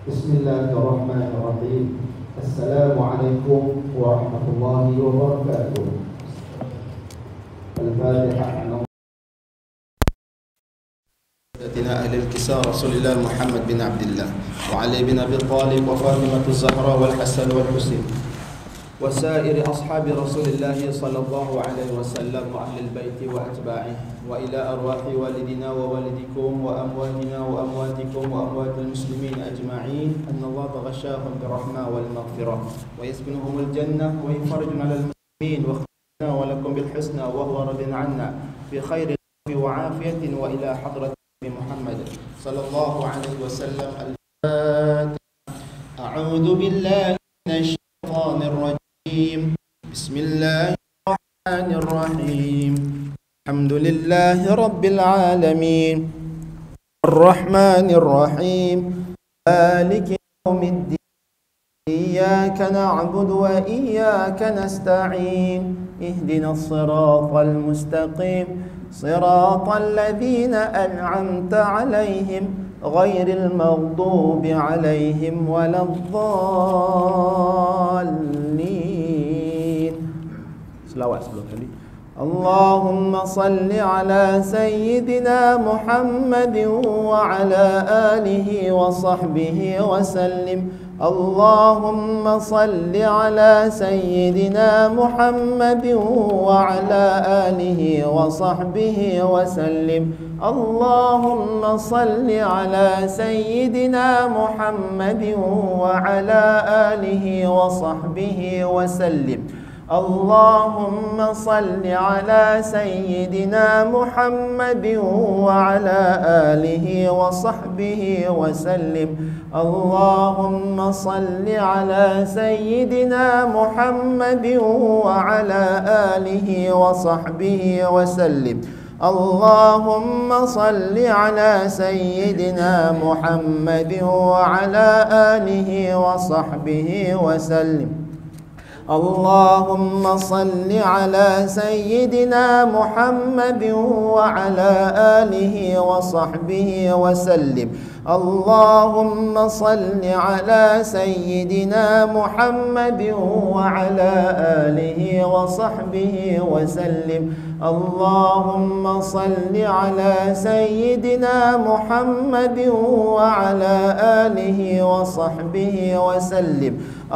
Bismillahirrahmanirrahim. Assalamualaikum warahmatullahi wabarakatuh. Al-Fatihah. سيدنا أهل الكساء رسول الله محمد بن عبد الله وعلي بن أبي طالب وفاطمة الزهراء والحسن والحسين وسائر أصحاب رسول الله صلى الله عليه وسلم وأهل البيت وأتباعه وإلى أرواح والدنا ووالدكم وأمواتنا وأمواتكم وأموات المسلمين أجمعين أن الله تغشاهم بالرحمة والمغفرة ويسكنهم الجنة ويفرج على المسلمين واختنا ولكم بالحسنى وهو رضي عنا بخير وعافية وإلى حضرة محمد صلى الله عليه وسلم. الفاتحة. أعوذ بالله من الشيطان الرجيم. بسم الله الرحمن الرحيم. الحمد لله رب العالمين الرحمن الرحيم مالك يوم الدين إياك نعبد وإياك نستعين اهدنا الصراط المستقيم صراط الذين أنعمت عليهم غير المغضوب عليهم ولا الضالين. selawat sebelum kali. اللهم صل على سيدنا محمد وعلى آله وصحبه وسلم. اللهم صل على سيدنا محمد وعلى آله وصحبه وسلم. اللهم صل على سيدنا محمد وعلى آله وصحبه وسلم. اللهم صل على سيدنا محمد وعلى آله وصحبه وسلم. اللهم صل على سيدنا محمد وعلى آله وصحبه وسلم. اللهم صل على سيدنا محمد وعلى آله وصحبه وسلم. اللهم صل على سيدنا محمد وعلى آله وصحبه وسلم. اللهم صل على سيدنا محمد وعلى آله وصحبه وسلم. اللهم صل على سيدنا محمد وعلى آله وصحبه وسلم.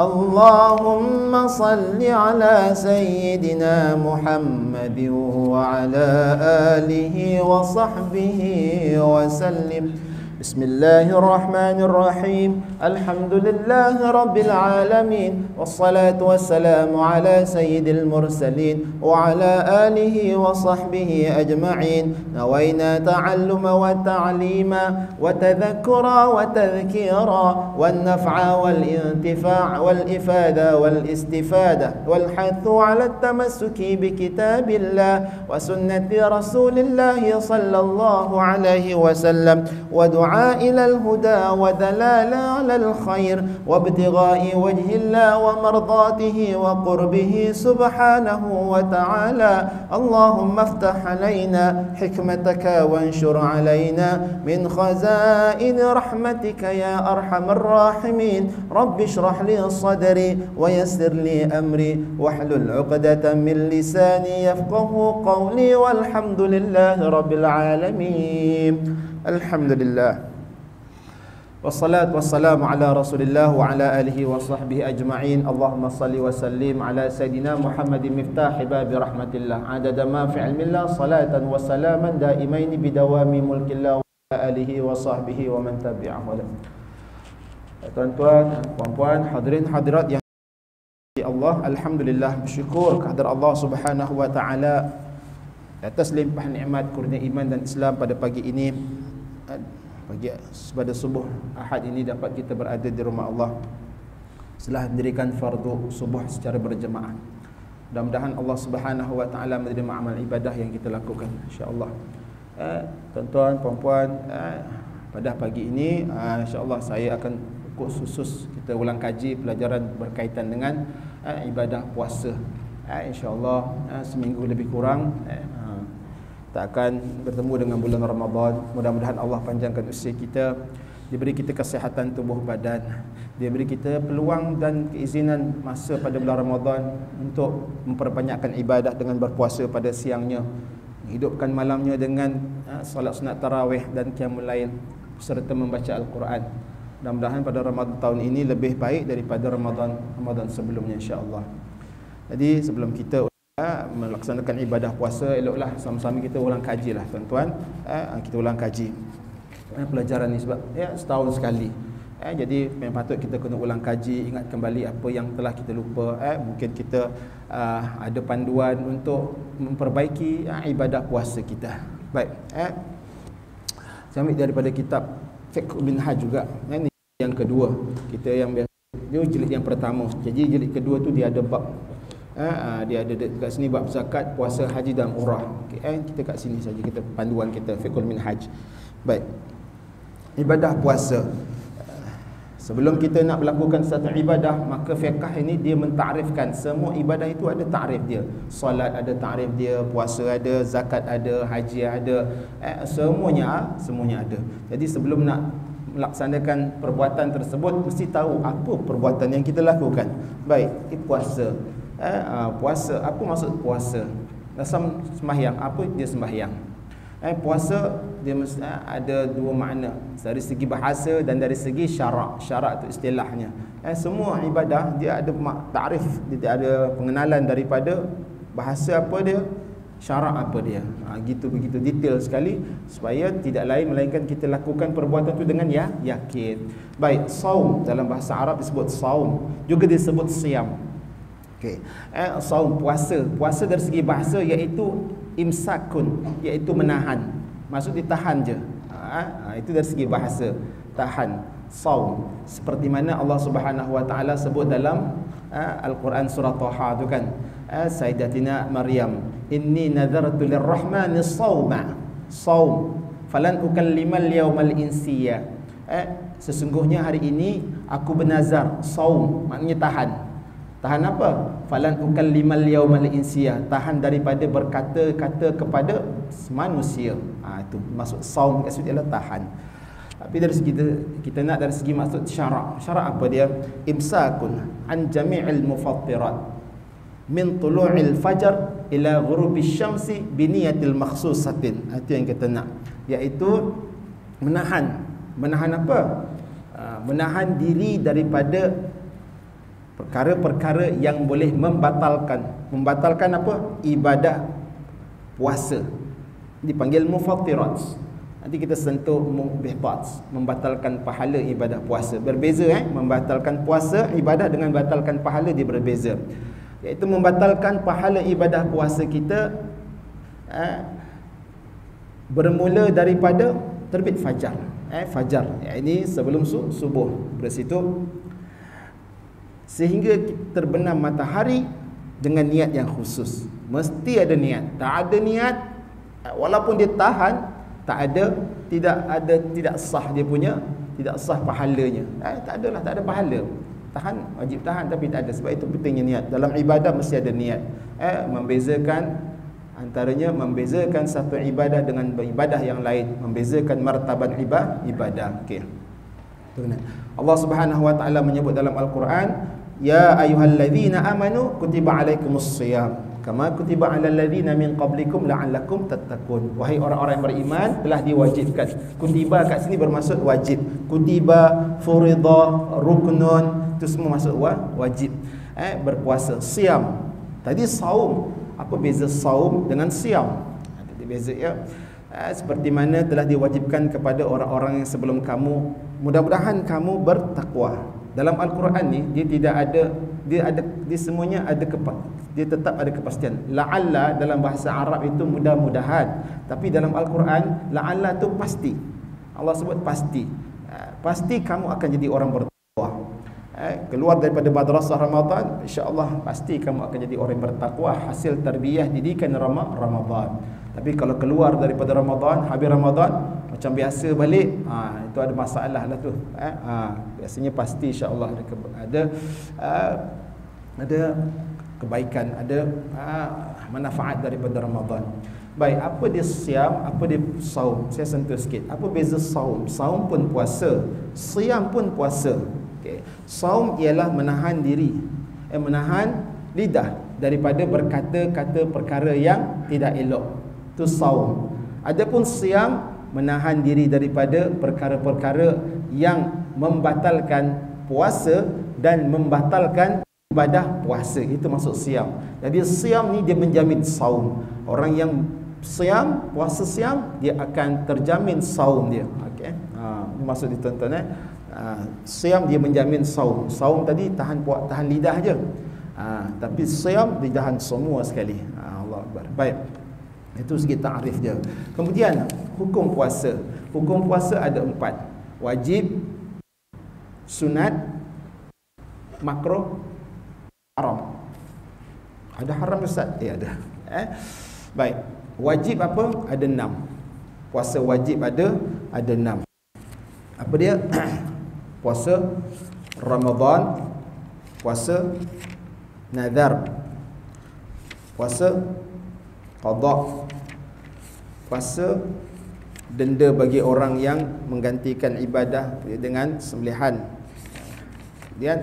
اللهم صل على سيدنا محمد وعلى آله وصحبه وسلم. بسم الله الرحمن الرحيم. الحمد لله رب العالمين والصلاة والسلام على سيد المرسلين وعلى آله وصحبه أجمعين. نوينا تعلم والتعليم وتذكرا وتذكيرا والنفع والانتفاع والإفادة والاستفادة والحث على التمسك بكتاب الله وسنة رسول الله صلى الله عليه وسلم ودعاء إلى الهدى ودلالة على الخير وابتغاء وجه الله ومرضاته وقربه سبحانه وتعالى. اللهم افتح علينا حكمتك وانشر علينا من خزائن رحمتك يا أرحم الراحمين. رب اشرح لي صدري ويسر لي أمري واحلل عقدة من لساني يفقه قولي والحمد لله رب العالمين. Alhamdulillah. Wassalatu wassalamu ala Rasulillah wa ala alihi wa sahbihi ajma'in. Allahumma salli wa sallim ala Sayyidina Muhammadin miftahi babi rahmatillah adada ma fi ilmillah salatan wa salaman daimaini bidawami mulkillah wa ala alihi wa sahbihi wa man tabi'ahu. Tuan-tuan, puan-puan, hadirin hadirat yang Allah, alhamdulillah, bersyukur kehadrat Allah Subhanahu wa taala atas limpahan nikmat kurnia iman dan Islam pada pagi ini. Pagi pada subuh Ahad ini dapat kita berada di rumah Allah setelah mendirikan fardu subuh secara berjemaah. Mudah-mudahan Allah Subhanahu wa taala menerima amal ibadah yang kita lakukan insya-Allah. Tuan-tuan, puan-puan, pada pagi ini insya-Allah saya akan khusus kita ulang kaji pelajaran berkaitan dengan ibadah puasa. InsyaAllah seminggu lebih kurang kita akan bertemu dengan bulan Ramadan. Mudah-mudahan Allah panjangkan usia kita dia beri kita kesihatan tubuh badan, dia beri kita peluang dan keizinan masa pada bulan Ramadan untuk memperbanyakkan ibadah dengan berpuasa pada siangnya, hidupkan malamnya dengan solat sunat tarawih dan qiyamul lail serta membaca Al-Quran. Mudah-mudahan pada Ramadan tahun ini lebih baik daripada Ramadan sebelumnya, insya-Allah. Jadi sebelum kita melaksanakan ibadah puasa, eloklah sama-sama kita ulang kaji lah tuan-tuan. Kita ulang kaji pelajaran ni sebab setahun sekali. Jadi memang patut kita kena ulang kaji, ingat kembali apa yang telah kita lupa. Mungkin kita ada panduan untuk memperbaiki ibadah puasa kita. Baik, saya ambil daripada kitab Fiqh bin Haj juga. Ini yang kedua. Kita yang biasa dia jilid yang pertama. Jadi jilid kedua tu dia ada bab. Dia ada dekat sini bab zakat, puasa, haji dan umrah. Kita kat sini saja kita panduan kita Fiqhul Minhaj. Baik. Ibadah puasa. Sebelum kita nak melakukan satu ibadah, maka fiqh ini dia mentakrifkan semua ibadah itu ada takrif dia. Solat ada takrif dia, puasa ada, zakat ada, haji ada, semuanya ada. Jadi sebelum nak melaksanakan perbuatan tersebut mesti tahu apa perbuatan yang kita lakukan. Baik, puasa. Puasa, apa maksud puasa? Dasam sembahyang, apa dia sembahyang? Puasa dia mesti ada dua makna, dari segi bahasa dan dari segi syarak. Syarak itu istilahnya. Semua ibadah dia ada takrif, dia ada pengenalan daripada bahasa apa dia, syarak apa dia. Gitu begitu detail sekali supaya tidak lain melainkan kita lakukan perbuatan itu dengan yakin. Baik, saum dalam bahasa Arab disebut saum, juga disebut siam. Okey. Saum puasa dari segi bahasa iaitu imsakun, iaitu menahan. Maksud ditahan je. Itu dari segi bahasa, tahan. Saum, seperti mana Allah Subhanahu wa taala sebut dalam Al-Quran surah Taha tu kan. Sayyidatina Maryam, inni nadartu lirrahmani sawma. Saum, falan ukallimal yawmal insiya. Sesungguhnya hari ini aku bernazar. Saum maknanya tahan. Tahan apa? Falan ukallimal yawmal insiyah, tahan daripada berkata-kata kepada manusia. Itu maksud saum kat situ ialah tahan. Tapi dari segi kita nak dari segi maksud syarak. Syarak apa dia? Imsakun an jami'il mufattirat min tulu'il fajar ila ghurubish syamsi bi niyatil makhsusatin. Itu yang kita nak, iaitu menahan. Menahan apa? Menahan diri daripada perkara-perkara yang boleh membatalkan apa? Ibadah puasa. Dipanggil mufattirat. Nanti kita sentuh mubihat, membatalkan pahala ibadah puasa. Berbeza membatalkan puasa ibadah dengan membatalkan pahala dia berbeza. Iaitu membatalkan pahala ibadah puasa kita bermula daripada terbit fajar. Fajar. Ini sebelum subuh. Dari situ sehingga terbenam matahari dengan niat yang khusus. Mesti ada niat. Tak ada niat, walaupun dia tahan, tidak sah dia punya, tidak sah pahalanya. Tak ada pahala. Tahan, wajib tahan tapi tak ada. Sebab itu pentingnya niat. Dalam ibadah mesti ada niat. Membezakan satu ibadah dengan ibadah yang lain, membezakan martabat ibadah. Okey. Allah Subhanahu wa taala menyebut dalam Al-Quran, ya ayyuhalladzina amanu kutiba alaikumus shiyam kama kutiba alal ladzina min qablikum la'allakum tattaqun. Wahai orang-orang yang beriman, telah diwajibkan. Kutiba kat sini bermaksud wajib. Kutiba, furida, ruknun, itu semua maksud wajib. Berpuasa. Siam, tadi saum. Apa beza saum dengan siam? Ada beza ya. Seperti mana telah diwajibkan kepada orang-orang yang sebelum kamu, mudah-mudahan kamu bertakwa. Dalam Al-Quran ni dia semuanya ada dia tetap ada kepastian. La'alla dalam bahasa Arab itu mudah-mudahan, tapi dalam Al-Quran la'alla tu pasti. Allah sebut pasti. Pasti kamu akan jadi orang bertakwa. Keluar daripada madrasah Ramadan, insya-Allah pasti kamu akan jadi orang bertakwa, hasil tarbiyah didikan Ramadan. Tapi kalau keluar daripada Ramadan, habis Ramadan macam biasa balik, itu ada masalah lah tu. Biasanya pasti insya-Allah ada kebaikan, ada manfaat daripada Ramadan. Baik, apa dia siam, apa dia saum? Saya sentuh sikit. Apa beza saum? Saum pun puasa, siam pun puasa. Okey. Saum ialah menahan diri, menahan lidah daripada berkata-kata perkara yang tidak elok. Itu saum. Adapun siam, menahan diri daripada perkara-perkara yang membatalkan puasa dan membatalkan ibadah puasa. Itu maksud siam. Jadi siam ni dia menjamin saum. Orang yang siam, puasa siam, dia akan terjamin saum dia. Okey. Ini maksud ditonton siam dia menjamin saum. Saum tadi tahan lidah je. Tapi siam dia tahan semua sekali. Allah Akbar. Baik. Itu segi ta'rif dia. Kemudian hukum puasa. Hukum puasa ada 4. Wajib, sunat, makruh, haram. Ada haram Ustaz? Ada. Baik. Wajib apa? Ada 6. Puasa wajib ada 6. Apa dia? Puasa Ramadan, puasa nazar, puasa qada, puasa denda bagi orang yang menggantikan ibadah dengan sembelihan. Kemudian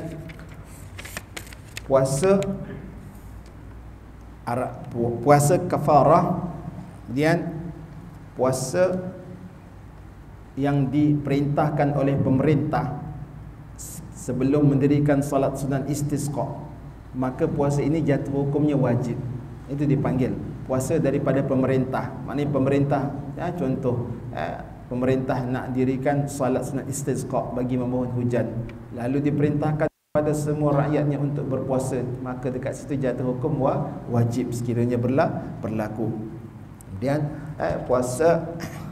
puasa kafarah. Kemudian puasa yang diperintahkan oleh pemerintah sebelum mendirikan salat sunat istisqa. Maka puasa ini jatuh hukumnya wajib. Itu dipanggil puasa daripada pemerintah. Maknanya pemerintah, contoh pemerintah nak dirikan salat sunat istisqa bagi memohon hujan, lalu diperintahkan kepada semua rakyatnya untuk berpuasa, maka dekat situ jatuh hukum wajib sekiranya berlaku. Kemudian puasa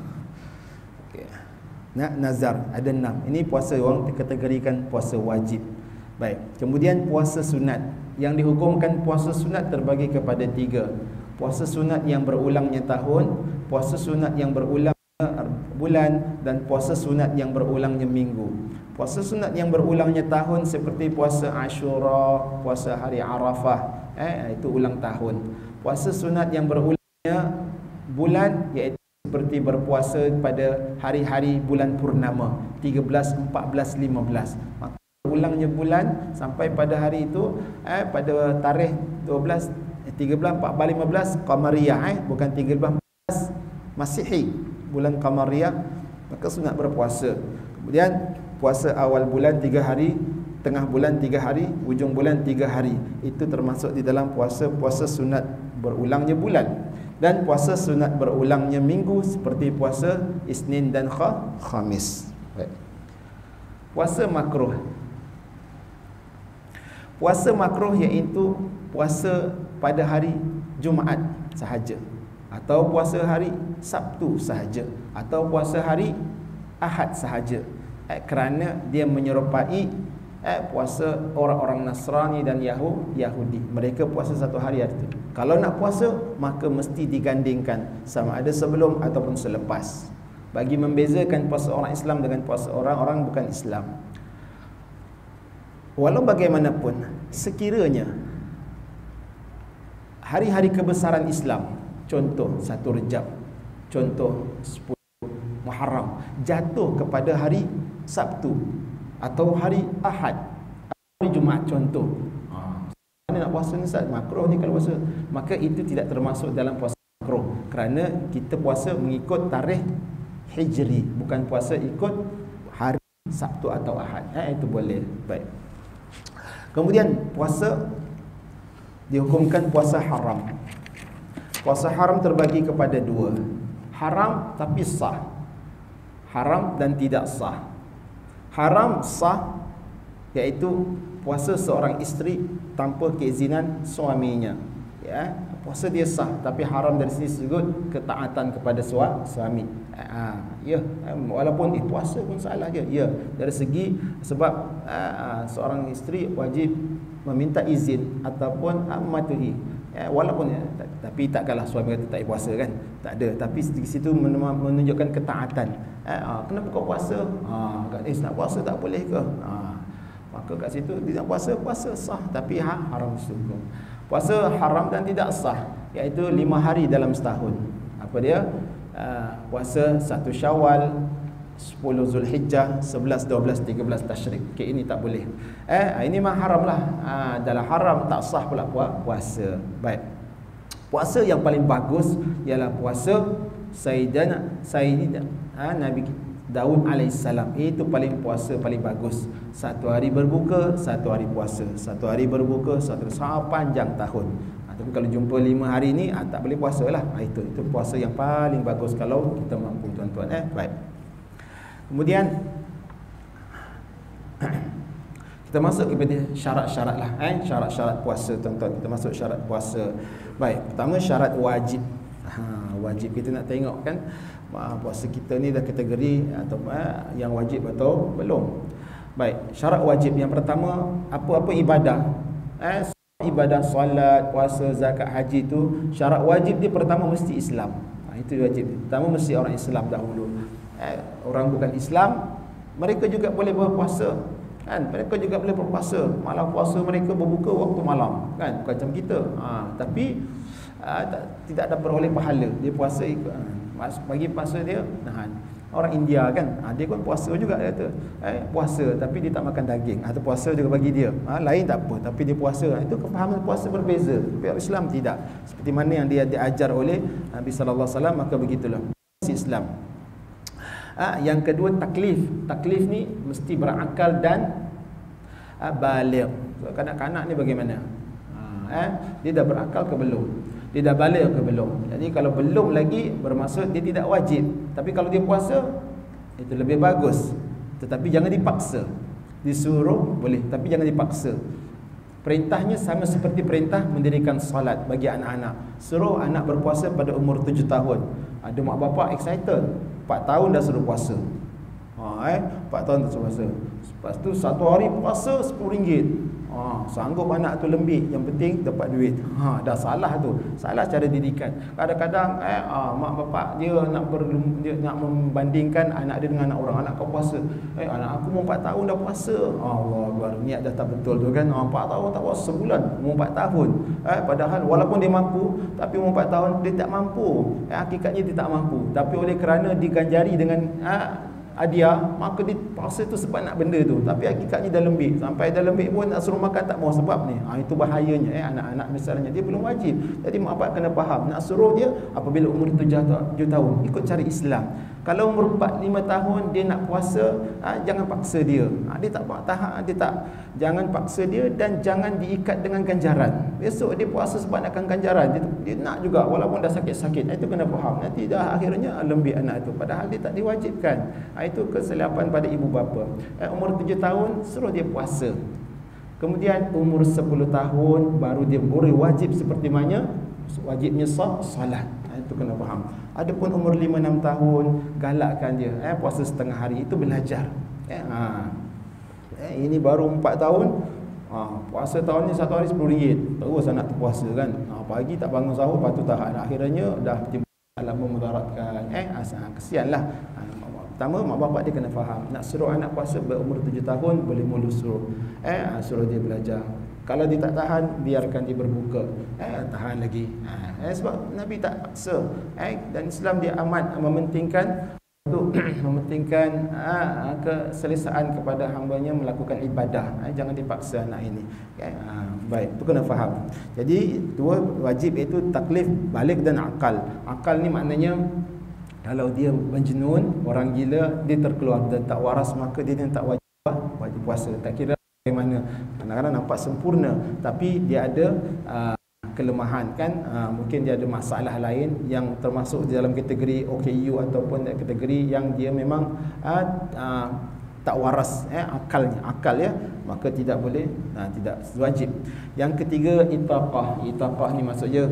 nazar ada 6. Ini puasa orang dikategorikan puasa wajib. Baik. Kemudian puasa sunat. Yang dihukumkan puasa sunat terbagi kepada 3. Puasa sunat yang berulangnya tahun, puasa sunat yang berulangnya bulan, dan puasa sunat yang berulangnya minggu. Puasa sunat yang berulangnya tahun seperti puasa Ashura, puasa hari Arafah, itu ulang tahun. Puasa sunat yang berulangnya bulan iaitu seperti berpuasa pada hari-hari bulan purnama 13, 14, 15. Maka ulangnya bulan sampai pada hari itu pada tarikh 12, 13, 14, 15 Qamariyah, bukan 13, 14 Masihi, bulan Qamariyah, maka sunat berpuasa. Kemudian puasa awal bulan 3 hari, tengah bulan 3 hari, ujung bulan 3 hari. Itu termasuk di dalam puasa sunat berulangnya bulan. Dan puasa sunat berulangnya minggu seperti puasa Isnin dan Khamis. Baik. Puasa makruh. Puasa makruh iaitu puasa pada hari Jumaat sahaja, atau puasa hari Sabtu sahaja, atau puasa hari Ahad sahaja, kerana dia menyerupai puasa orang-orang Nasrani dan Yahudi. Mereka puasa satu hari itu. Kalau nak puasa, maka mesti digandingkan sama ada sebelum ataupun selepas, bagi membezakan puasa orang Islam dengan puasa orang-orang bukan Islam. Walau bagaimanapun, sekiranya hari-hari kebesaran Islam, contoh 1 Rejab, contoh 10 Muharram, jatuh kepada hari Sabtu atau hari Ahad, hari Jumaat contoh, mana nak puasa ni Ustaz? Makruh ni kalau puasa. Maka itu tidak termasuk dalam puasa makruh, kerana kita puasa mengikut tarikh Hijri, bukan puasa ikut hari Sabtu atau Ahad. Itu boleh. Baik. Kemudian puasa dihukumkan puasa haram. Puasa haram terbagi kepada 2. Haram tapi sah, haram dan tidak sah. Haram sah iaitu puasa seorang isteri tanpa keizinan suaminya. Puasa dia sah, tapi haram dari sini sebut ketaatan kepada suami. Walaupun puasa pun salah je. Dari segi sebab seorang isteri wajib meminta izin ataupun mematuhi. Walaupun tapi takkanlah suami kata tak puasa kan? Tak ada. Tapi di situ menunjukkan ketaatan. Kenapa kau puasa? Nak puasa tak boleh ke? Maka kat situ dia puasa sah, tapi haram sungguh. Puasa haram dan tidak sah iaitu 5 hari dalam setahun. Apa dia? Puasa 1 Syawal, 10 Zulhijjah, 11, 12, 13 Tasyrik. Okey, ini tak boleh. Ini memang haram lah. Dalam haram tak sah pula puasa. Baik. Puasa yang paling bagus ialah puasa Sayyidina Nabi Daud alaihissalam. Itu paling puasa paling bagus. 1 hari berbuka, 1 hari puasa. 1 hari berbuka, 1 hari panjang tahun. Tapi kalau jumpa 5 hari ni tak boleh puasa lah. Itu puasa yang paling bagus kalau kita mampu, tuan-tuan. Baik. Kemudian kita masuk kepada syarat-syarat lah. Syarat-syarat puasa, tuan-tuan. Kita masuk syarat puasa. Baik, pertama syarat wajib. Wajib kita nak tengok kan, puasa kita ni dah kategori atau yang wajib atau belum. Baik, syarat wajib yang pertama, apa-apa ibadah, ibadah solat, puasa, zakat, haji tu, syarat wajib dia pertama mesti Islam. Itu wajib. Pertama mesti orang Islam dahulu. Orang bukan Islam, mereka juga boleh berpuasa, kan? Mereka juga boleh berpuasa. Malah puasa mereka berbuka waktu malam, kan? Bukan macam kita. Tapi tidak ada beroleh pahala. Dia puasa ikut bagi puasa dia nahan. Orang India kan, dia pun puasa juga, dia kata puasa tapi dia tak makan daging, atau puasa juga bagi dia lain tak apa, tapi dia puasa. Itu kefahaman puasa berbeza. Tapi Islam tidak. Seperti mana yang dia diajar oleh Nabi sallallahu alaihi wasallam, maka begitulah Islam. Yang kedua taklif. Taklif ni mesti berakal dan baligh. So, kanak-kanak ni bagaimana? Dia dah berakal ke belum? Dia dah baligh ke belum? Jadi kalau belum lagi, bermaksud dia tidak wajib. Tapi kalau dia puasa, itu lebih bagus. Tetapi jangan dipaksa. Disuruh boleh, tapi jangan dipaksa. Perintahnya sama seperti perintah mendirikan salat bagi anak-anak. Suruh anak berpuasa pada umur 7 tahun. Ada mak bapak excited, 4 tahun dah suruh puasa. 4 tahun dah suruh puasa. Lepas tu 1 hari puasa RM10. Sanggup anak tu lembik, yang penting dapat duit. Dah salah tu. Salah cara didikan. Kadang-kadang mak bapak dia nak membandingkan anak dia dengan anak orang. Anak kau puasa, anak aku umur 4 tahun dah puasa. Allah Akbar, niat dah tak betul tu kan. 4 tahun tak puasa sebulan, umur 4 tahun. Padahal walaupun dia mampu, tapi umur 4 tahun dia tak mampu. Hakikatnya dia tak mampu. Tapi oleh kerana diganjari dengan hadiah, maka dia puasa tu sebab nak benda tu. Tapi hakikatnya dah lembik. Sampai dah lembik pun nak suruh makan tak mau sebab ni. Itu bahayanya. Anak-anak misalnya dia belum wajib. Jadi mak bapak kena faham. Nak suruh dia apabila umur 7 tahun, ikut cara Islam. Kalau umur 4-5 tahun dia nak puasa, jangan paksa dia. Dia tak tahan, jangan paksa dia, dan jangan diikat dengan ganjaran. Besok dia puasa sebab nakkan ganjaran. Dia nak juga walaupun dah sakit-sakit. Itu kena faham. Nanti dah akhirnya lembik anak itu, padahal dia tak diwajibkan. Itu kesilapan pada ibu bapa. Umur 7 tahun suruh dia puasa. Kemudian umur 10 tahun baru dia boleh wajib seperti mana wajibnya salat. Itu kena faham. Adapun umur 5-6 tahun, galakkan dia puasa setengah hari, itu belajar. Ini baru 4 tahun, puasa tahun ni 1 hari RM10. Terus anak tu puasa kan. Pagi tak bangun sahur, lepas tu tahan. Akhirnya dah timbul alam memudaratkan. Kesianlah. Pertama, mak bapak dia kena faham. Nak suruh anak puasa berumur 7 tahun, boleh mula suruh. Suruh dia belajar. Kalau dia tak tahan, biarkan dia berbuka. Tahan lagi. Sebab Nabi tak paksa. Dan Islam dia amat mementingkan mementingkan keselesaan kepada hambanya melakukan ibadah. Jangan dipaksa anak ini. Baik, itu kena faham. Jadi, dua wajib iaitu taklif, baligh dan akal. Akal ni maknanya kalau dia menjunun, orang gila, dia terkeluar dan tak waras, maka dia tak wajib puasa. Tak kira bagaimana, kadang-kadang nampak sempurna tapi dia ada kelemahan kan. Mungkin dia ada masalah lain yang termasuk di dalam kategori OKU ataupun kategori yang dia memang tak waras akal ya, maka tidak boleh, tidak wajib. Yang ketiga, itaqah. Itaqah ni maksudnya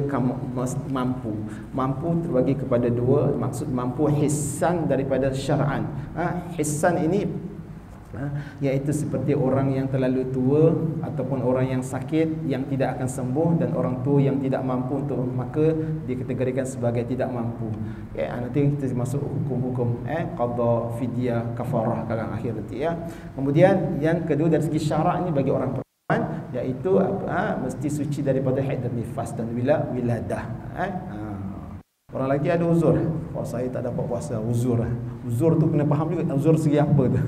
mampu terbagi kepada dua. Maksud mampu hissan daripada syar'an. Hissan ini iaitu seperti orang yang terlalu tua ataupun orang yang sakit yang tidak akan sembuh, dan orang tua yang tidak mampu untuk, maka dikategorikan sebagai tidak mampu. Nanti kita masuk hukum-hukum qada, fidyah, kafarah kalau akhir nanti ya. Kemudian yang kedua dari segi syarak ni bagi orang perempuan, iaitu mesti suci daripada haid dan nifas dan wiladah. Orang lelaki ada uzur. Oh, saya tak dapat puasa, uzur. Uzur tu kena faham juga uzur segi apa tu.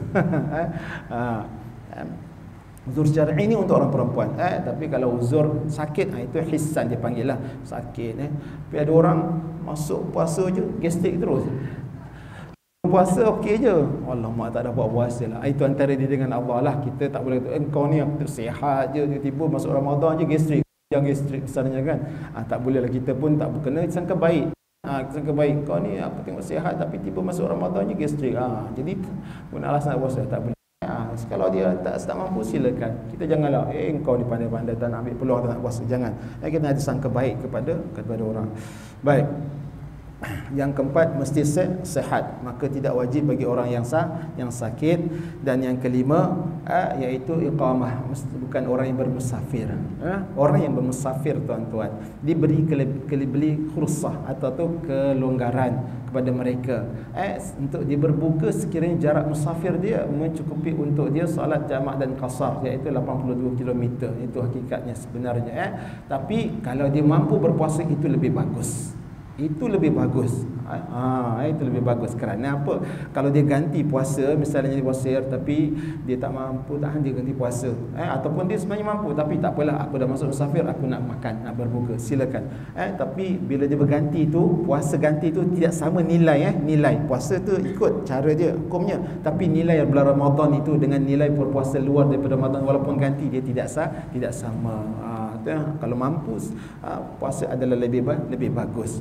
Uzur syar'i ni untuk orang perempuan. Tapi kalau uzur sakit, itu hissan dia panggil lah, sakit. Tapi ada orang masuk puasa je gastrik terus. Puasa okey je. Alamak, tak dapat puasa lah. Itu antara dia dengan Allah lah. Kita tak boleh kata engkau ni sihat je, tiba-tiba masuk Ramadan je gastrik. Yang gastrik misalnya kan. Tak boleh lah, kita pun tak kena sangka baik. Sangka baik, kau ni apa tengok sihat tapi tiba masuk Ramadan je gastrik. Jadi pun alasan nak puasa tak boleh. Kalau dia tak mampu, silakan. Kita janganlah engkau ni pandai-pandai tak nak ambil peluang tak nak puasa, jangan. Kita ada sangka baik kepada orang. Baik. Yang keempat, mesti sehat, maka tidak wajib bagi orang yang sakit. Dan yang kelima, iaitu iqamah, bukan orang yang bermusafir. Orang yang bermusafir, tuan-tuan, diberi kelebih khursah atau kelonggaran kepada mereka untuk dia berbuka sekiranya jarak musafir dia mencukupi untuk dia solat jamak dan qasar, iaitu 82 km. Itu hakikatnya sebenarnya. Tapi kalau dia mampu berpuasa, itu lebih bagus. Itu lebih bagus. Itu lebih bagus. Kerana apa? Kalau dia ganti puasa, misalnya dia puasa tapi dia tak mampu, tahan dia ganti puasa. Ataupun dia sebenarnya mampu tapi tak apalah, aku dah masuk musafir, aku nak makan, nak berbuka, silakan. Tapi bila dia berganti tu, puasa ganti tu tidak sama nilai. Nilai puasa tu ikut cara dia, hukumnya. Tapi nilai bulan Ramadan itu dengan nilai berpuasa luar daripada Ramadan, walaupun ganti, dia tidak sama. Kalau mampu, puasa adalah lebih bagus.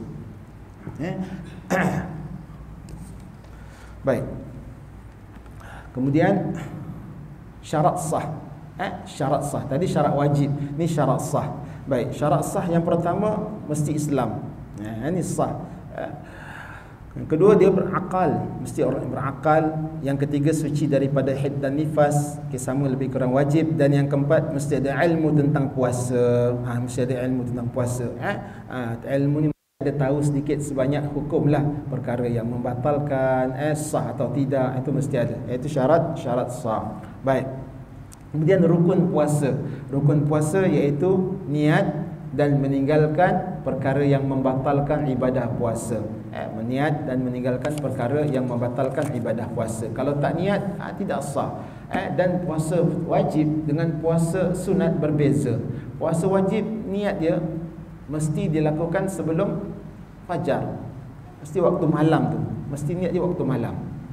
Baik. Kemudian syarat sah. Syarat sah. Tadi syarat wajib, ni syarat sah. Baik, syarat sah yang pertama mesti Islam. Ini sah. Yang kedua, dia berakal, mesti orang yang berakal. Yang ketiga, suci daripada haid dan nifas, sama lebih kurang wajib. Dan yang keempat, mesti ada ilmu tentang puasa. Mesti ada ilmu tentang puasa. Ilmu ni ada tahu sedikit sebanyak hukum lah, perkara yang membatalkan sah atau tidak, itu mesti ada. Itu syarat sah. Baik. Kemudian rukun puasa. Rukun puasa iaitu niat dan meninggalkan perkara yang membatalkan ibadah puasa. Niat dan meninggalkan perkara yang membatalkan ibadah puasa. Kalau tak niat, tidak sah. Dan puasa wajib dengan puasa sunat berbeza. Puasa wajib, niat dia mesti dilakukan sebelum fajar. Mesti waktu malam tu. Mesti niat dia waktu malam.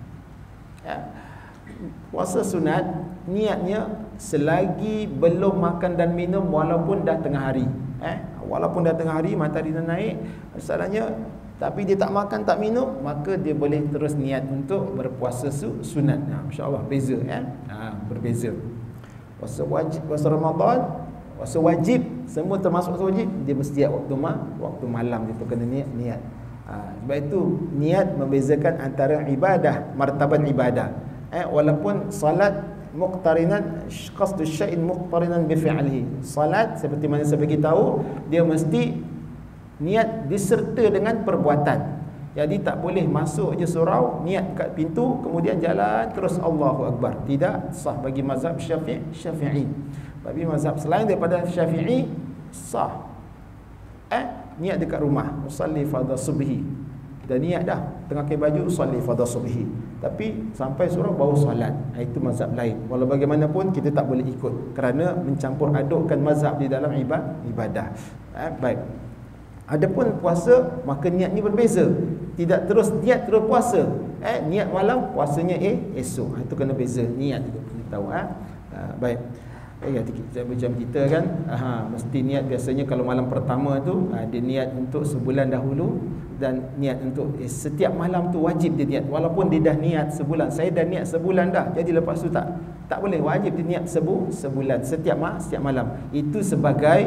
Puasa sunat, niatnya selagi belum makan dan minum walaupun dah tengah hari. Walaupun dah tengah hari, matahari dah naik, masalahnya, tapi dia tak makan, tak minum, maka dia boleh terus niat untuk berpuasa sunat. Masya-Allah, beza. Berbeza. Puasa wajib, puasa Ramadan, puasa wajib, semua termasuk puasa wajib, dia mesti waktu malam itu kena niat. Sebab itu niat membezakan antara ibadah, martabat ibadah. Walaupun salat muqtarinan qasdu syai'in muqtarinan bi fi'lihi. Salat seperti mana saya bagi tahu, dia mesti niat diserta dengan perbuatan. Jadi tak boleh masuk je surau, niat kat pintu, kemudian jalan terus Allahu Akbar. Tidak sah bagi mazhab Syafi'i. Bagi mazhab selain daripada Syafi'i, sah. Niat dekat rumah, usalli fardhu subhi. Dah niat dah, tengah pakai baju, usalli fardhu subhi. Tapi sampai surau baru solat. Itu mazhab lain. Walau bagaimanapun kita tak boleh ikut kerana mencampur adukkan mazhab di dalam ibadah. Baik. Adapun puasa, maka niatnya berbeza. Tidak terus niat terus puasa. Niat malam, puasanya esok. Itu kena beza niat juga, kita tahu. Baik. Macam kita kan, mesti niat biasanya kalau malam pertama tu, dia niat untuk sebulan dahulu. Dan niat untuk setiap malam tu wajib dia niat, walaupun dia dah niat sebulan. Saya dah niat sebulan dah, jadi lepas tu tak boleh, wajib dia niat sebulan setiap malam. Itu sebagai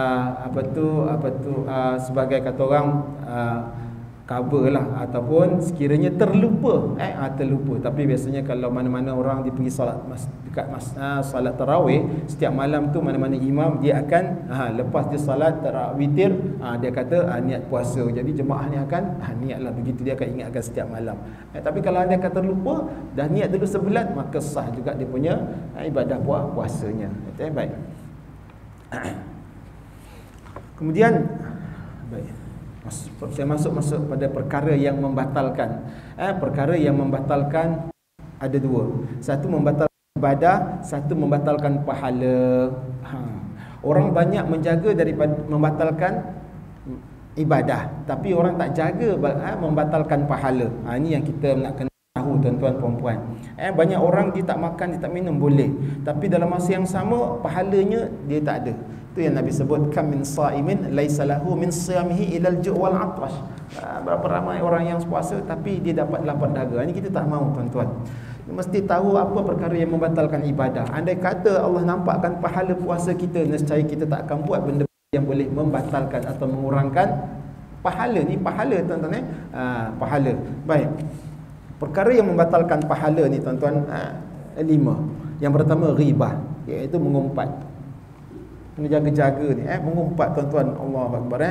sebagai kata orang cover lah, ataupun sekiranya terlupa. Tapi biasanya kalau mana-mana orang dia pergi solat solat tarawih setiap malam tu, mana-mana imam dia akan lepas dia solat witir, dia kata niat puasa. Jadi jemaah ni akan niatlah begitu, dia akan ingatkan setiap malam. Tapi kalau anda kata terlupa, dah niat dulu sebulan, maka sah juga dia punya ibadah puasanya. Baik. Kemudian baik. Saya masuk pada perkara yang membatalkan. Perkara yang membatalkan ada dua. Satu membatalkan ibadah, satu membatalkan pahala. Orang banyak menjaga daripada membatalkan ibadah, tapi orang tak jaga membatalkan pahala. Ini yang kita nak kena tahu, tuan-tuan puan-puan. Banyak orang dia tak makan, dia tak minum boleh, tapi dalam masa yang sama pahalanya dia tak ada. Itu yang Nabi sebut, kam min saimin laisa lahu min siyamihi ilal ju' wal 'atash. Berapa ramai orang yang puasa tapi dia dapat lapar dahaga. Ini kita tak mahu, tuan-tuan. Mesti tahu apa perkara yang membatalkan ibadah. Andai kata Allah nampakkan pahala puasa kita, nescaya kita tak akan buat benda yang boleh membatalkan atau mengurangkan pahala. Ni pahala, tuan-tuan. Pahala. Baik. Perkara yang membatalkan pahala ni, tuan-tuan, 5. Yang pertama ghibah, iaitu mengumpat. Kena jaga-jaga ni, mengumpat, tuan-tuan. Allahu Akbar.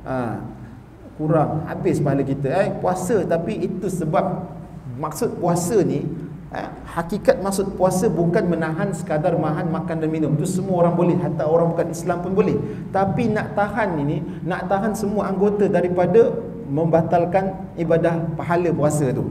Kurang habis pahala kita. Puasa, tapi itu sebab maksud puasa ni, hakikat maksud puasa bukan menahan sekadar makan dan minum. Itu semua orang boleh, hatta orang bukan Islam pun boleh. Tapi nak tahan ini, nak tahan semua anggota daripada membatalkan ibadah pahala puasa tu.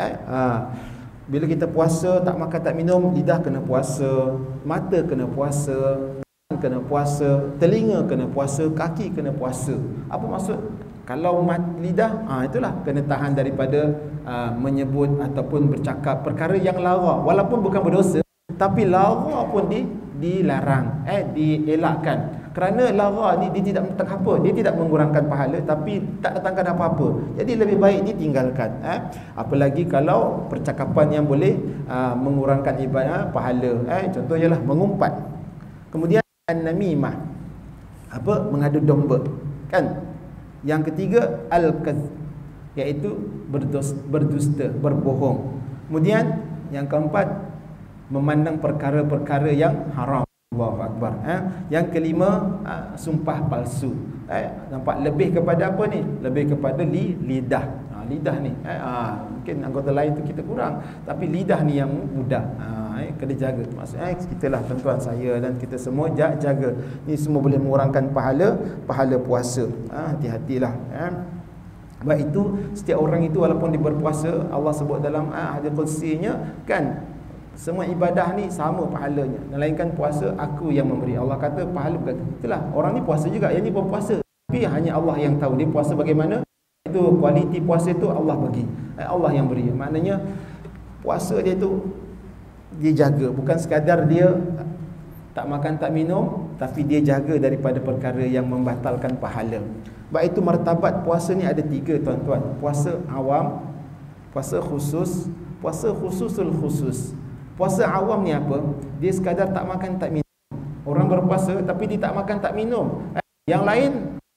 Bila kita puasa, tak makan tak minum, lidah kena puasa, mata kena puasa, tangan kena puasa, telinga kena puasa, kaki kena puasa. Apa maksud? Kalau lidah, itulah kena tahan daripada menyebut ataupun bercakap perkara yang lara, walaupun bukan berdosa, tapi lara pun dilarang, dielakkan. Kerana lara ni dia tidak datang apa, dia tidak mengurangkan pahala, tapi tak datangkan apa-apa. Jadi lebih baik ditinggalkan. Apalagi kalau percakapan yang boleh mengurangkan ibadah pahala. Contohnya lah mengumpat. Kemudian an-namimah, mengadu domba, kan? Yang ketiga al-kadz, iaitu berdusta, berbohong. Kemudian yang keempat, memandang perkara-perkara yang haram. Allahu Akbar. Yang kelima, sumpah palsu. Nampak lebih kepada apa ni? Lebih kepada lidah. Lidah ni, mungkin anggota lain tu kita kurang, tapi lidah ni yang mudah. Kena jaga. Maksudnya kita lah, tuan-tuan, saya dan kita semua jaga. Ni semua boleh mengurangkan pahala puasa. Hati-hatilah. Sebab itu setiap orang itu walaupun dia berpuasa, Allah sebut dalam hadis qudsinya, kan, semua ibadah ni sama pahalanya. Melainkan puasa aku yang memberi. Allah kata pahala bukan. Itulah, orang ni puasa juga, yang ni pun puasa, tapi hanya Allah yang tahu dia puasa bagaimana. Itu kualiti puasa itu Allah bagi, Allah yang beri. Maknanya puasa dia tu dia jaga, bukan sekadar dia tak makan tak minum, tapi dia jaga daripada perkara yang membatalkan pahala. Sebab itu martabat puasa ni ada 3, tuan-tuan. Puasa awam, puasa khusus, puasa khususul khusus. Puasa awam ni apa? Dia sekadar tak makan tak minum. Orang berpuasa tapi dia tak makan tak minum. Yang lain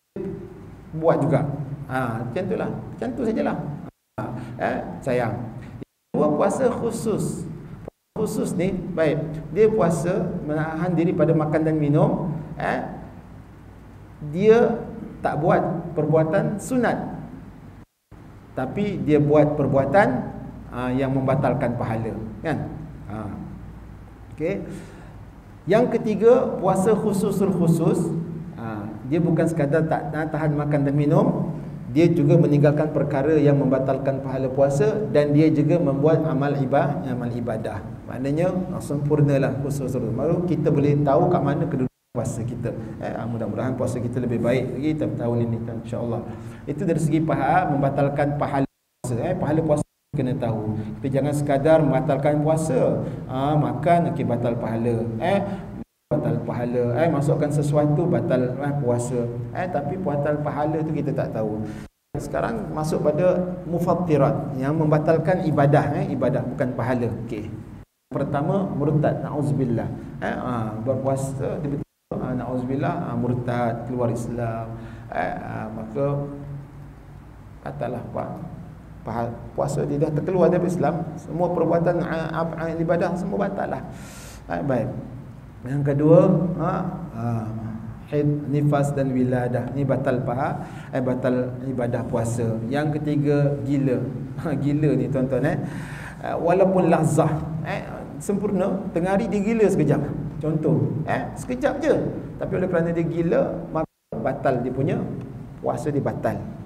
buat juga. Macam itulah. Macam tu sajalah. Sayang. Dua, puasa khusus. Khusus ni, baik, dia puasa menahan diri pada makan dan minum. Dia tak buat perbuatan sunat, tapi dia buat perbuatan yang membatalkan pahala, kan? Okey. Yang ketiga, puasa khususul khusus. Dia bukan sekadar tak tahan makan dan minum, dia juga meninggalkan perkara yang membatalkan pahala puasa, dan dia juga membuat amal ibadah. Maknanya sempurnalah khusus. Baru kita boleh tahu kat mana kedudukan puasa kita. Mudah-mudahan puasa kita lebih baik lagi tahun ini, insya-Allah. Itu dari segi membatalkan pahala puasa. Pahala puasa kena tahu. Kita jangan sekadar membatalkan puasa, makan okey batal pahala. Batal pahala, masukkan sesuatu batal puasa. Tapi batal pahala tu kita tak tahu. Sekarang masuk pada mufattirat, yang membatalkan ibadah, ibadah bukan pahala. Okey. Pertama, murtad, nauzubillah. Berpuasa tiba-tiba nauzubillah murtad, keluar Islam. Maka katalah puasa dia dah terkeluar dari Islam, semua perbuatan ibadah semua batal lah. Baik. Yang kedua, haid, nifas dan wiladah, ni batal batal ibadah puasa. Yang ketiga, gila. Gila ni, tuan-tuan, walaupun lazah, sempurna, tengah hari dia gila sekejap. Contoh, sekejap je, tapi oleh kerana dia gila, maka batal dia punya puasa, dia batal.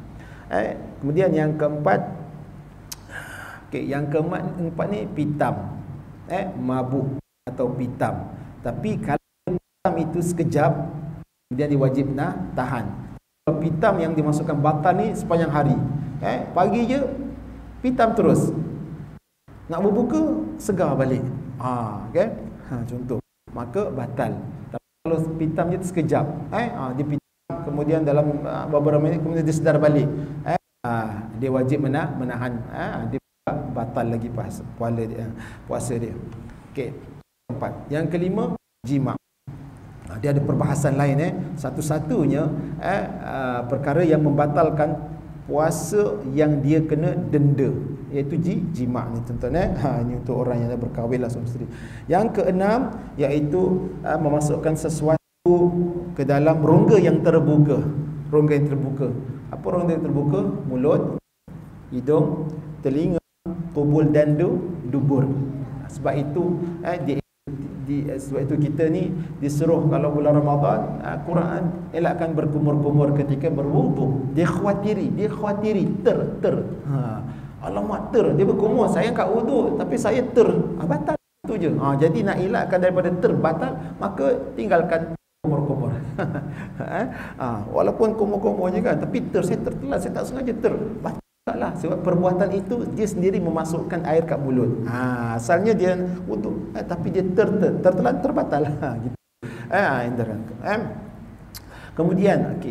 Kemudian yang keempat, yang keempat ni pitam, mabuk atau pitam. Tapi kalau pitam itu sekejap, kemudian dia wajib tahan. Kalau pitam yang dimasukkan batal ni sepanjang hari, pagi je pitam terus, nak berbuka segar balik, contoh, maka batal. Tapi kalau pitam je sekejap, dia pitam, kemudian dalam beberapa minit kemudian dia sedar balik, dia wajib menahan, dia batal lagi puasa dia. Okey. Empat. Yang kelima, jima. Dia ada perbahasan lain. Satu-satunya perkara yang membatalkan puasa yang dia kena denda, iaitu jima ni tuan-tuan. Ini untuk orang yang dah berkahwin lah, suami isteri. Yang keenam, iaitu memasukkan sesuatu ke dalam rongga yang terbuka. Rongga yang terbuka. Apa rongga yang terbuka? Mulut, hidung, telinga, tubul dan dubur. Sebab itu sebab itu kita ni disuruh kalau bulan Ramadan, Quran elakkan berkumur-kumur ketika berwuduk. Dia khawatiri alamat dia berkumur, saya kat wuduk tapi saya batal tu je. Jadi nak elakkan daripada batal, maka tinggalkan kumur-kumur. Walaupun kumur-kumur je kan, tapi saya tertelan, saya tak sengaja batal lah. Sebab perbuatan itu dia sendiri memasukkan air kat mulut. Asalnya dia wuduk, tapi dia tertelan, terbatal. Gitu. Kemudian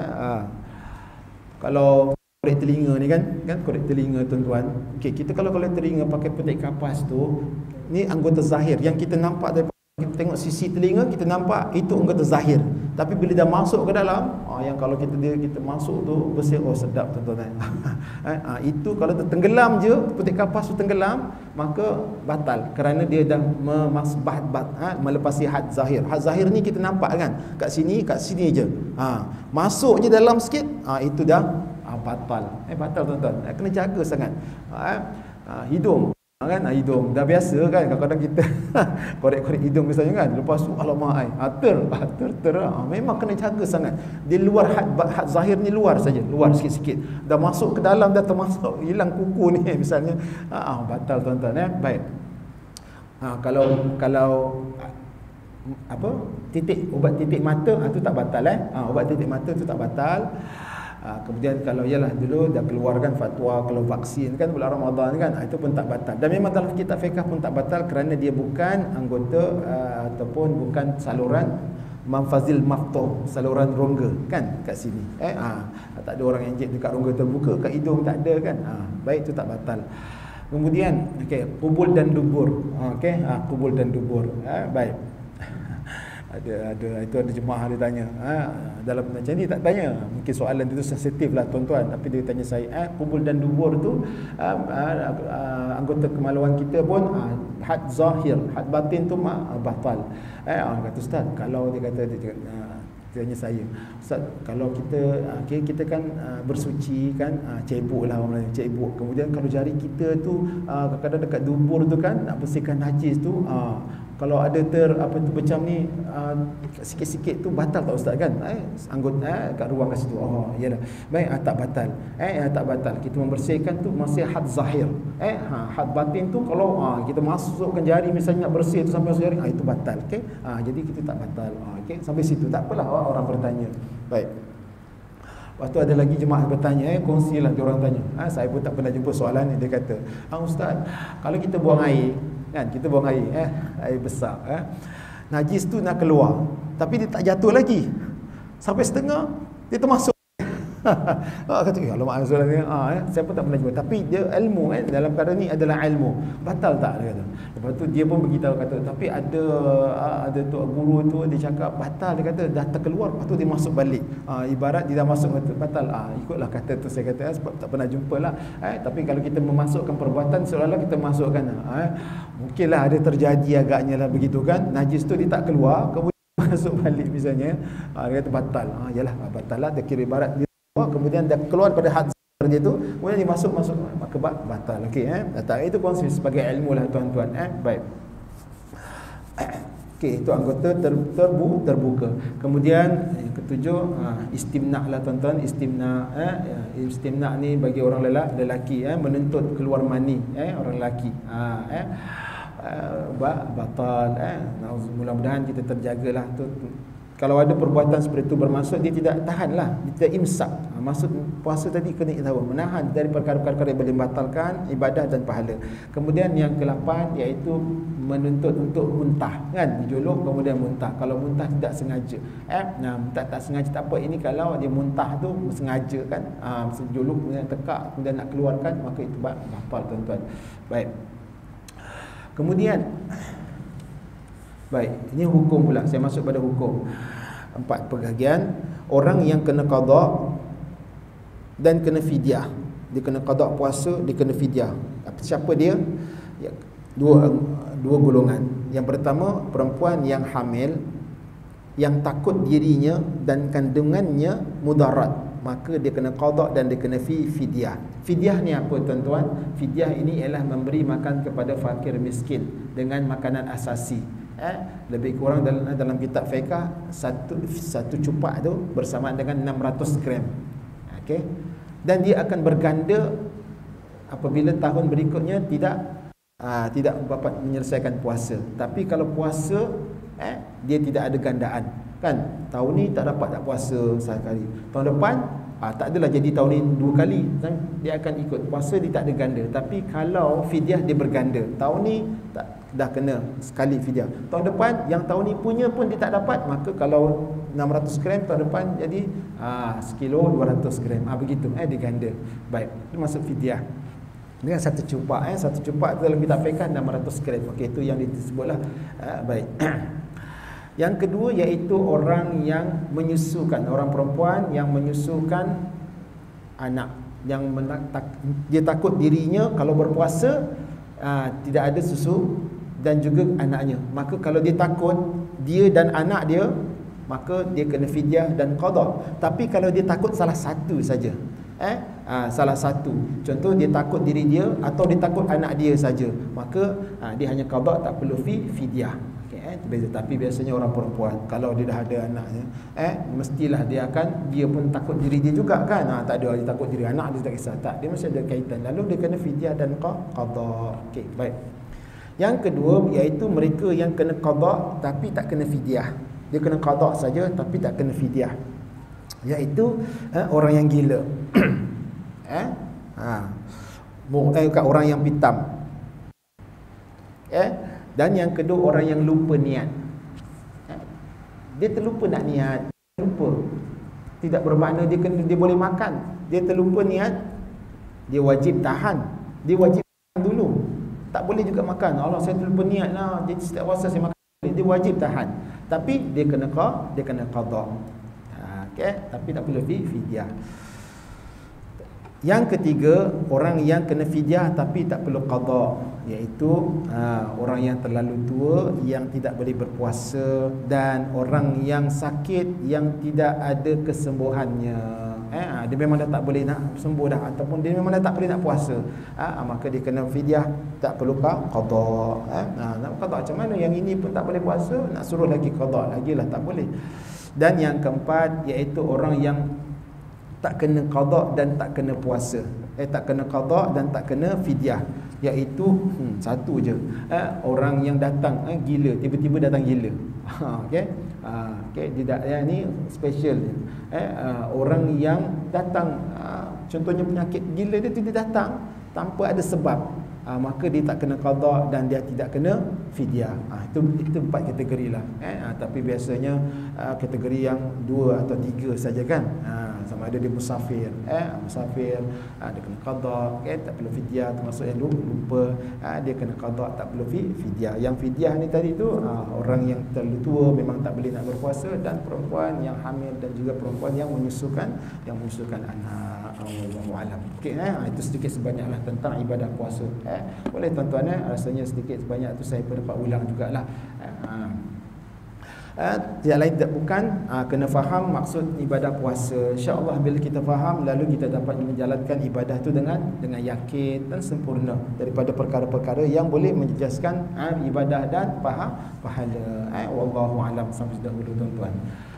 kalau korek telinga ni kan korek telinga tuan-tuan. Kita kalau korek telinga pakai petik kapas tu, ni anggota zahir yang kita nampak daripada kita tengok sisi telinga, kita nampak itu anggota zahir. Tapi bila dah masuk ke dalam, yang kalau kita masuk tu bersih, sedap tuan-tuan. Itu kalau tertenggelam je, petik kapas tu tenggelam, maka batal kerana dia dah melepasi had zahir. Had zahir ni kita nampak kan, kat sini je. Masuk je dalam sikit, itu dah batal. Batal tuan-tuan. Kena jaga sangat. Hidung hidung dah biasa kan, kadang-kadang kita korek-korek hidung misalnya kan, lepas tu alamak memang kena jaga sangat. Di luar had zahir ni, luar saja, luar sikit-sikit, dah masuk ke dalam, dah termasuk hilang kuku ni misalnya, batal tuan-tuan. Baik. Kalau ubat titik mata tu tak batal. Ubat titik mata tu tak batal. Kemudian kalau dulu dah keluarkan fatwa kalau vaksin kan bulan Ramadan kan, itu pun tak batal. Dan memang dalam kitab fiqh pun tak batal kerana dia bukan anggota ataupun bukan saluran manfazil maftuh, saluran rongga kan kat sini. Tak ada orang yang dekat rongga terbuka, kat hidung tak ada kan. Baik, itu tak batal. Kemudian kubul dan dubur. Kubul dan dubur. Baik. Ada jemaah dia tanya, dalam macam ni tak tanya, mungkin soalan itu sensitif lah tuan-tuan, tapi dia tanya saya, kubul dan dubur tu anggota kemaluan kita pun had zahir, had batin tu batal. Kata ustaz, kalau dia tanya saya, ustaz, kalau kita kan bersuci kan, cebok lah orang cebok, kemudian kalau jari kita tu kadang-kadang dekat dubur tu kan nak bersihkan najis tu, kalau ada macam ni sikit-sikit tu batal tak ustaz kan? Anggota kat ruang kat situ. Iyalah. Baik, tak batal. Tak batal. Kita membersihkan tu masih had zahir. Had batin tu kalau kita masukkan jari misalnya nak bersih tu sampai jari, itu batal. Jadi kita tak batal. Sampai situ tak apalah orang bertanya. Baik. Lepas tu ada lagi jemaah bertanya, kongsilah dia orang tanya. Saya pun tak pernah jumpa soalan ni. Dia kata, ustaz, kalau kita buang air kan, kita buang air air besar, najis tu nak keluar tapi dia tak jatuh lagi, sampai setengah dia termasuk. Kata, alamak soalan ni, saya pun tak pernah jumpa, tapi dia ilmu dalam perkara ni adalah ilmu. Batal tak, dia kata. Lepas tu dia pun beritahu, kata tapi ada tu guru tu dia cakap batal, dia kata dah terkeluar, lepas tu dia masuk balik. Ibarat dia dah masuk, batal. Ikutlah kata tu, saya kata, sebab tak pernah jumpa lah. Tapi kalau kita memasukkan perbuatan seolah-olah kita masukkan, mungkinlah ada terjadi agaknya lah begitu kan, najis tu dia tak keluar, kemudian masuk balik misalnya, dia kata batal. Yalah, batal lah, dia kira ibarat dia kemudian dah keluar pada had zahir dia tu, kemudian dia masuk maka batal. Batal. Itu konsep sebagai ilmu lah tuan-tuan. Baik. Okey, itu anggota terbuka. Kemudian yang ketujuh, istimna lah tuan-tuan. Istimna ni bagi orang lelaki menuntut keluar mani orang lelaki. Batal. Mudah-mudahan kita terjagalah tu. Kalau ada perbuatan seperti itu bermaksud dia tidak tahanlah, dia tidak imsak. Maksud puasa tadi kena tahu, menahan dari perkara-perkara yang boleh membatalkan ibadah dan pahala. Kemudian yang ke-8 iaitu menuntut untuk muntah, kan? Dijolok kemudian muntah. Kalau muntah tidak sengaja. Tak sengaja tak apa. Ini kalau dia muntah tu sengaja, kan? Jolok kemudian tekak kemudian nak keluarkan, maka itu batal tuan-tuan. Baik. Kemudian baik, ini hukum pula. Saya masuk pada hukum. 4 perbahagian. Orang yang kena qada dan kena fidyah. Dia kena qada puasa, dia kena fidyah. Siapa dia? Dua golongan. Yang pertama, perempuan yang hamil, yang takut dirinya dan kandungannya mudarat, maka dia kena qada dan dia kena fidyah. Fidyah ni apa tuan-tuan? Fidyah ini ialah memberi makan kepada fakir miskin dengan makanan asasi. Lebih kurang dalam kitab fiqh satu cupak tu bersamaan dengan 600 gram. Okey. Dan dia akan berganda apabila tahun berikutnya tidak dapat menyelesaikan puasa. Tapi kalau puasa dia tidak ada gandaan, kan? Tahun ni tak dapat puasa sekali. Tahun depan tak adalah jadi tahun ni 2 kali, kan? Dia akan ikut puasa, dia tak ada ganda. Tapi kalau fidyah dia berganda. Tahun ni dah kena sekali fidyah. Tahun depan yang tahun ni punya pun dia tak dapat, maka kalau 600 gram tahun depan jadi sekilo 200 gram. Begitu dia ganda. Baik, itu masuk fidyah. Dengan satu cupak satu cupak dalam kitab fiqh 600 gram. Okey, itu yang disebutlah. Baik. Yang kedua iaitu orang yang menyusukan, orang perempuan yang menyusukan anak, yang dia takut dirinya kalau berpuasa tidak ada susu dan juga anaknya. Maka kalau dia takut dia dan anak dia, maka dia kena fidyah dan qada. Tapi kalau dia takut salah satu saja, salah satu, contoh dia takut diri dia atau dia takut anak dia saja, maka dia hanya qada, tak perlu fidyah. Tapi biasanya orang perempuan kalau dia dah ada anaknya, mestilah dia pun takut diri dia juga, kan? Tak ada dia takut diri anak dia, tak kisah, tak, dia mesti ada kaitan. Lalu dia kena fidyah dan qada. Okey, baik. Yang kedua iaitu mereka yang kena qada tapi tak kena fidyah. Dia kena qada saja tapi tak kena fidyah. Iaitu orang yang gila. Orang yang pitam. Dan yang kedua orang yang lupa niat. Dia terlupa nak niat, lupa. Tidak bermakna dia boleh makan. Dia terlupa niat, dia wajib tahan. Dia wajib tahan dulu. Tak boleh juga makan. Allah, saya terlupa niat lah, jadi setiap puasa saya makan. Dia wajib tahan. Tapi dia kena qada. Okey, tapi tak perlu fidyah. Yang ketiga, orang yang kena fidyah tapi tak perlu qada, iaitu orang yang terlalu tua, yang tidak boleh berpuasa, dan orang yang sakit yang tidak ada kesembuhannya. Dia memang dah tak boleh nak sembuh dah, ataupun dia memang dah tak boleh nak puasa, maka dia kena fidyah, tak perlu qada. Nak qada macam mana? Yang ini pun tak boleh puasa, nak suruh lagi qada lagi lah, tak boleh. Dan yang keempat iaitu orang yang tak kena qada dan tak kena puasa. Tak kena qada dan tak kena fidyah, iaitu satu je. Orang yang datang gila, tiba-tiba datang gila. Okey. Tidak, ni special. Orang yang datang, contohnya penyakit gila, dia tidak datang tanpa ada sebab, maka dia tak kena qada dan dia tidak kena fidyah. Itu 4 kategori lah. Tapi biasanya kategori yang 2 atau 3 saja, kan? Sama ada dia musafir, dia kena qada, tak perlu fidyah, termasuk yang lupa, dia kena qada, tak perlu fidyah. Yang fidyah ni tadi tu orang yang terlalu tua, memang tak boleh nak berpuasa, dan perempuan yang hamil, dan juga perempuan yang menyusukan anak. Allahu a'lam. Okey, itu sedikit sebanyaklah tentang ibadah puasa. Boleh tuan-tuan, rasanya sedikit sebanyak tu saya dapat ulang jugalah. Tidak lain tak bukan kena faham maksud ibadah puasa. InsyaAllah bila kita faham, lalu kita dapat menjalankan ibadah tu dengan yakin dan sempurna daripada perkara-perkara yang boleh menjejaskan ibadah dan pahala. Wallahu alam. Sampai dahulu tuan-tuan.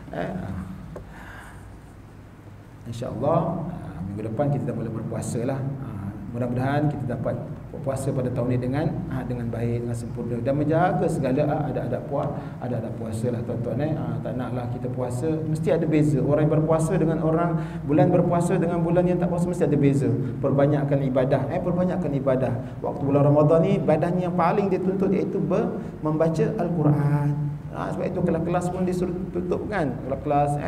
InsyaAllah minggu depan kita dah mula berpuasa lah. Mudah-mudahan kita dapat puasa pada tahun ini dengan baik, dengan sempurna, dan menjaga segala ada puasa lah tuan-tuan. Tak naklah kita puasa mesti ada beza. Orang yang berpuasa dengan orang bulan berpuasa dengan bulan yang tak puasa mesti ada beza. Perbanyakkan ibadah. Waktu bulan Ramadan ni ibadahnya yang paling dituntut iaitu membaca Al-Quran. Sebab itu kelas-kelas pun disuruh tutup kan. Kelas-kelas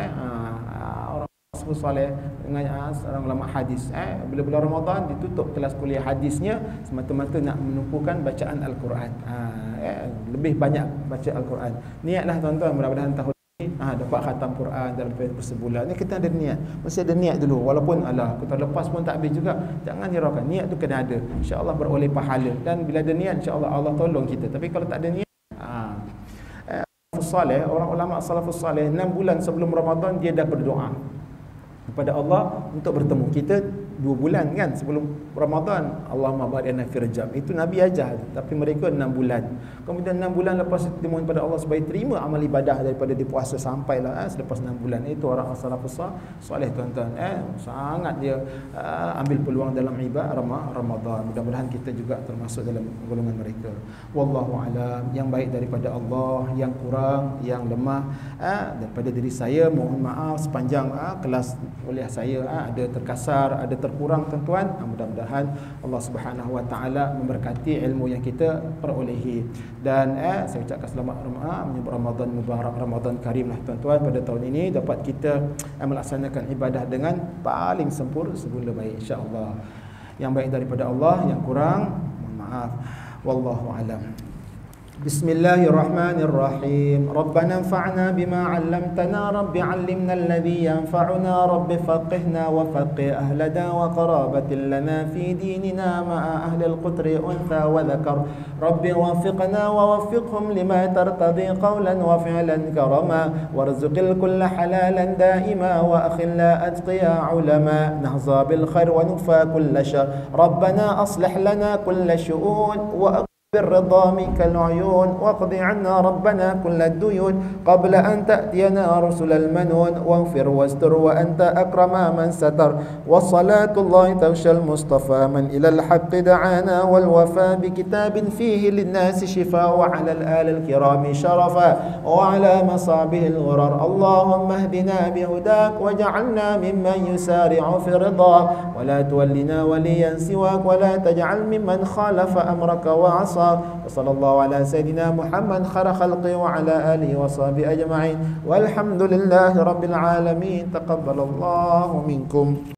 soleh dengan seorang ulama hadis. Bila bulan Ramadan ditutup kelas kuliah hadisnya semata-mata nak menumpukan bacaan Al-Quran. Lebih banyak baca Al-Quran. Niatlah tuan-tuan, mudah-mudahan tahun ini dapat khatam Quran dalam sebulan. Ni kita ada niat. Mesti ada niat dulu. Walaupun kita lepas pun tak habis juga. Jangan hiraukan. Niat tu kena ada. InsyaAllah beroleh pahala. Dan bila ada niat, insyaAllah Allah tolong kita. Tapi kalau tak ada niat, salih, orang ulama salafus salih 6 bulan sebelum Ramadan dia dah berdoa kepada Allah untuk bertemu kita. 2 bulan kan sebelum Ramadan, Allahumma barik lana fi Rajab, itu Nabi ajar. Tapi mereka 6 bulan. Kemudian 6 bulan lepas itu dimohon pada Allah supaya terima amal ibadah daripada dia puasa sampailah selepas 6 bulan. Itu orang salafus salih tuan-tuan. Sangat dia ambil peluang dalam ibadah Ramadan. Mudah-mudahan kita juga termasuk dalam golongan mereka. Wallahu alam. Yang baik daripada Allah, yang kurang, yang lemah daripada diri saya, mohon maaf sepanjang kelas kuliah saya ada terkasar, ada terkurang tuan-tuan. Mudah-mudahan Allah Subhanahu wa taala memberkati ilmu yang kita perolehi. Dan saya ucapkan selamat menyambut Ramadan Mubarak, Ramadan Karim lah tuan-tuan. Pada tahun ini dapat kita melaksanakan ibadah dengan paling sempurna baik insya-Allah. Yang baik daripada Allah, yang kurang mohon maaf. Wallahu alam. Bismillahirrahmanirrahim. Rabbana anfa'na bima 'allamtana, rabbi 'allimna alladhi yanfa'una, rabbi faqihna wa faqih ahlana wa qarabatin lana fi dinina ma'a ahli al-qutri untha wa dhakar, rabbi wafiqna wa wafiqhum lima tartadi qawlan wa fi'lan karama, warzuqil kulla halalan daima wa akhilla atqiya ulama, nahza bil khair wa nufa kulla shar, rabbana aslih lana kulla shu'un wa بالرضا منك العيون واقض عنا ربنا كل الديون قبل أن تأتينا رسل المنون واغفر واستر وأنت أكرم من ستر والصلاة الله تغشى المصطفى من إلى الحق دعانا والوفاء بكتاب فيه للناس شفاء وعلى الآل الكرام شرفا وعلى مصابه الغرر اللهم اهدنا بهداك وجعلنا ممن يسارع في رضاك ولا تولنا وليا سواك ولا تجعل ممن خالف أمرك وعصى وصلى الله على سيدنا محمد خير خلقه وعلى آله وصحبه أجمعين والحمد لله رب العالمين. تقبل الله منكم.